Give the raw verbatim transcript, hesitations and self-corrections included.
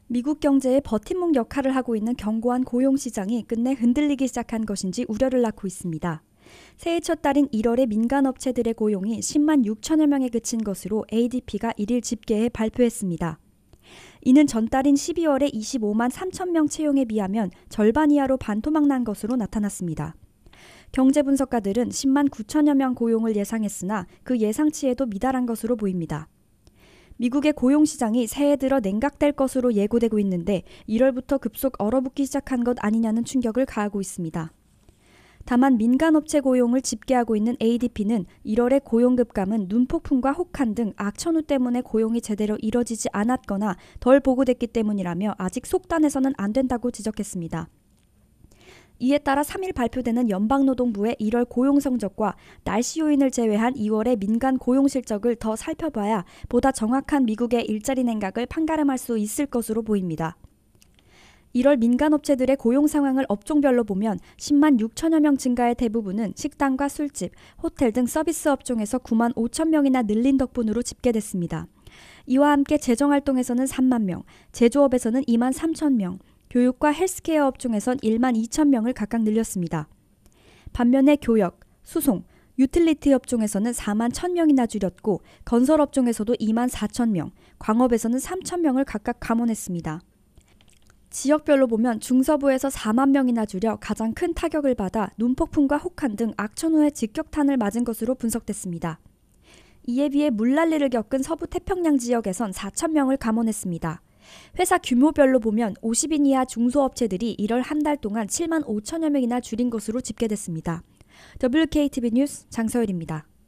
미국 경제의 버팀목 역할을 하고 있는 견고한 고용시장이 끝내 흔들리기 시작한 것인지 우려를 낳고 있습니다. 새해 첫 달인 일월에 민간업체들의 고용이 십만 육천여 명에 그친 것으로 에이디피가 일일 집계해 발표했습니다. 이는 전달인 십이월에 이십오만 삼천 명 채용에 비하면 절반 이하로 반토막 난 것으로 나타났습니다. 경제 분석가들은 십만 구천여 명 고용을 예상했으나 그 예상치에도 미달한 것으로 보입니다. 미국의 고용시장이 새해 들어 냉각될 것으로 예고되고 있는데 일월부터 급속 얼어붙기 시작한 것 아니냐는 충격을 가하고 있습니다. 다만 민간업체 고용을 집계하고 있는 에이디피는 일월의 고용급감은 눈폭풍과 혹한 등 악천후 때문에 고용이 제대로 이뤄지지 않았거나 덜 보고됐기 때문이라며 아직 속단해서는 안 된다고 지적했습니다. 이에 따라 삼 일 발표되는 연방노동부의 일월 고용 성적과 날씨 요인을 제외한 이월의 민간 고용 실적을 더 살펴봐야 보다 정확한 미국의 일자리 냉각을 판가름할 수 있을 것으로 보입니다. 일월 민간업체들의 고용 상황을 업종별로 보면 십만 육천여 명 증가의 대부분은 식당과 술집, 호텔 등 서비스 업종에서 구만 오천 명이나 늘린 덕분으로 집계됐습니다. 이와 함께 재정활동에서는 삼만 명, 제조업에서는 이만 삼천 명, 교육과 헬스케어 업종에선 일만 이천 명을 각각 늘렸습니다. 반면에 교역, 수송, 유틸리티 업종에서는 사만 천 명이나 줄였고 건설 업종에서도 이만 사천 명, 광업에서는 삼천 명을 각각 감원했습니다. 지역별로 보면 중서부에서 사만 명이나 줄여 가장 큰 타격을 받아 눈폭풍과 혹한 등 악천후의 직격탄을 맞은 것으로 분석됐습니다. 이에 비해 물난리를 겪은 서부 태평양 지역에선 사천 명을 감원했습니다. 회사 규모별로 보면 오십 인 이하 중소업체들이 일월 한 달 동안 칠만 오천여 명이나 줄인 것으로 집계됐습니다. 더블유케이티비 뉴스 장서율입니다.